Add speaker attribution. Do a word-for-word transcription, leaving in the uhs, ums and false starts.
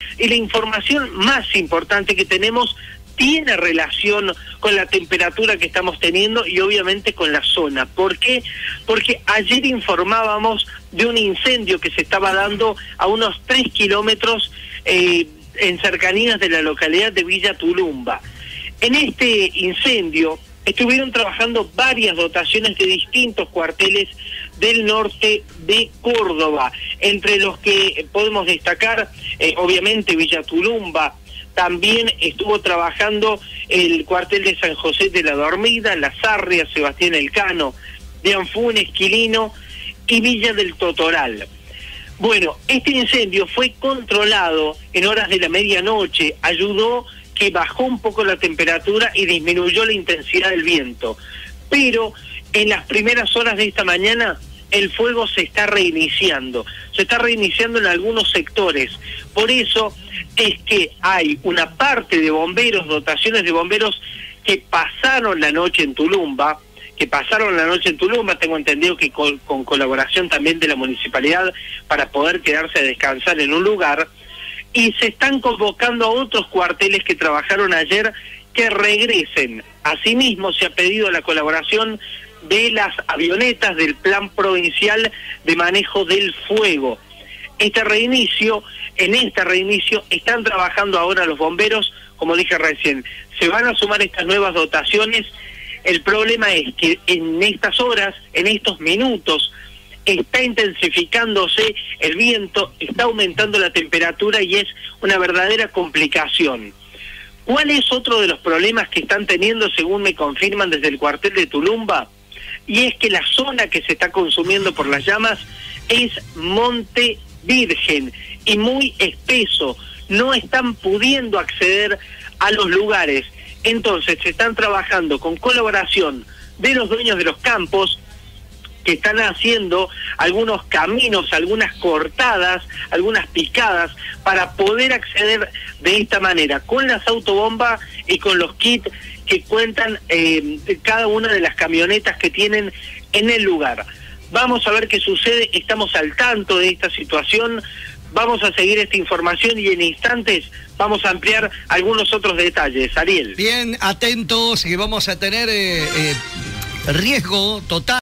Speaker 1: Y la información más importante que tenemos tiene relación con la temperatura que estamos teniendo y obviamente con la zona. ¿Por qué? Porque ayer informábamos de un incendio que se estaba dando a unos tres kilómetros eh, en cercanías de la localidad de Villa Tulumba. En este incendio estuvieron trabajando varias dotaciones de distintos cuarteles del norte de Córdoba, entre los que podemos destacar, eh, obviamente, Villa Tulumba. También estuvo trabajando el cuartel de San José de la Dormida, La Sarria, Sebastián Elcano, de Anfunes, Quilino y Villa del Totoral. Bueno, este incendio fue controlado en horas de la medianoche, ayudó que bajó un poco la temperatura y disminuyó la intensidad del viento. Pero en las primeras horas de esta mañana el fuego se está reiniciando, se está reiniciando en algunos sectores. Por eso es que hay una parte de bomberos, dotaciones de bomberos que pasaron la noche en Tulumba, que pasaron la noche en Tulumba, tengo entendido que con, con colaboración también de la municipalidad para poder quedarse a descansar en un lugar, y se están convocando a otros cuarteles que trabajaron ayer que regresen. Asimismo se ha pedido la colaboración de las avionetas del Plan Provincial de Manejo del Fuego. Este reinicio, en este reinicio están trabajando ahora los bomberos, como dije recién, se van a sumar estas nuevas dotaciones. El problema es que en estas horas, en estos minutos, está intensificándose el viento, está aumentando la temperatura y es una verdadera complicación. ¿Cuál es otro de los problemas que están teniendo, según me confirman desde el cuartel de Tulumba? Y es que la zona que se está consumiendo por las llamas es Monte Virgen y muy espeso, no están pudiendo acceder a los lugares. Entonces se están trabajando con colaboración de los dueños de los campos, que están haciendo algunos caminos, algunas cortadas, algunas picadas, para poder acceder de esta manera, con las autobombas y con los kits que cuentan eh, cada una de las camionetas que tienen en el lugar. Vamos a ver qué sucede, estamos al tanto de esta situación, vamos a seguir esta información y en instantes vamos a ampliar algunos otros detalles. Ariel.
Speaker 2: Bien, atentos, y vamos a tener eh, eh, riesgo total.